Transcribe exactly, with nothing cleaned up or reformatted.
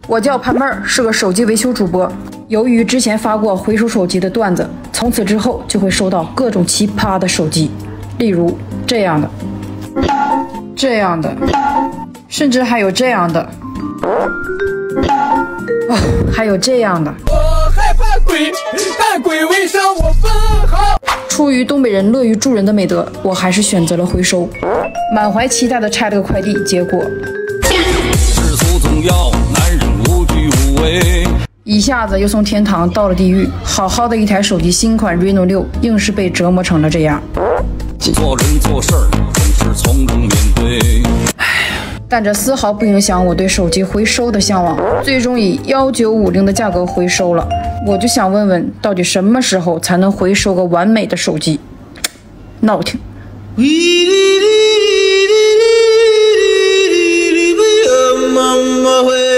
我叫潘妹儿，是个手机维修主播。由于之前发过回收手机的段子，从此之后就会收到各种奇葩的手机，例如这样的、这样的，甚至还有这样的，哦，还有这样的。 我害怕鬼，但鬼未伤我分毫。 出于东北人乐于助人的美德，我还是选择了回收，满怀期待的拆了个快递，结果世俗总要男人无惧无畏， 一下子又从天堂到了地狱。好好的一台手机新款 Reno 六，硬是被折磨成了这样。 做人做事儿总是从容面对。 但这丝毫不影响我对手机回收的向往，最终以一九五零的价格回收了。我就想问问，到底什么时候才能回收个完美的手机？闹挺。 妈妈会。